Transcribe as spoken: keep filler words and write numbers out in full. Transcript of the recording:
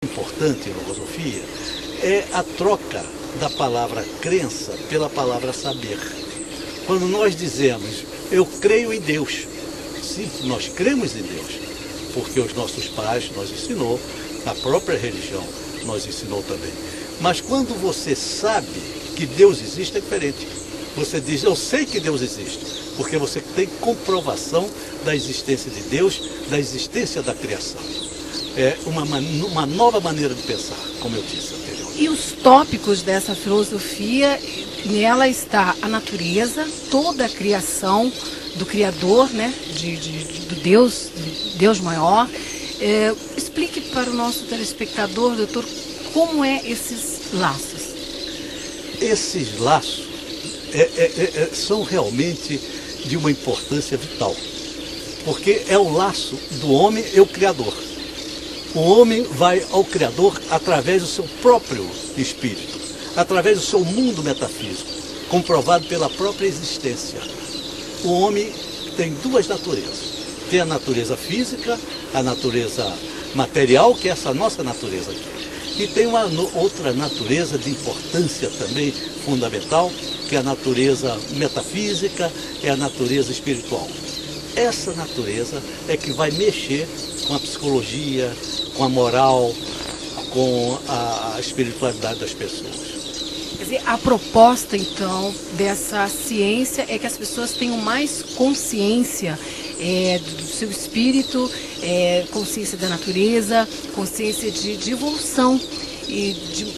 importante na filosofia é a troca da palavra crença pela palavra saber. Quando nós dizemos, eu creio em Deus, sim, nós cremos em Deus, porque os nossos pais nos ensinou, a própria religião nos ensinou também. Mas quando você sabe que Deus existe, é diferente. Você diz, eu sei que Deus existe, porque você tem comprovação da existência de Deus, da existência da criação. É uma, uma nova maneira de pensar, como eu disse anteriormente. E os tópicos dessa filosofia, nela está a natureza, toda a criação do Criador, né, de, de, do Deus, Deus maior. É, explique para o nosso telespectador, doutor, como é esses laços. Esses laços é, é, é, são realmente de uma importância vital, porque é o laço do homem e o Criador. O homem vai ao Criador através do seu próprio espírito, através do seu mundo metafísico, comprovado pela própria existência. O homem tem duas naturezas. Tem a natureza física, a natureza material, que é essa nossa natureza aqui. E tem uma outra natureza de importância também fundamental, que é a natureza metafísica, é a natureza espiritual. Essa natureza é que vai mexer com a psicologia, com a moral, com a espiritualidade das pessoas. Quer dizer, a proposta, então, dessa ciência é que as pessoas tenham mais consciência é, do seu espírito, é, consciência da natureza, consciência de, de evolução e de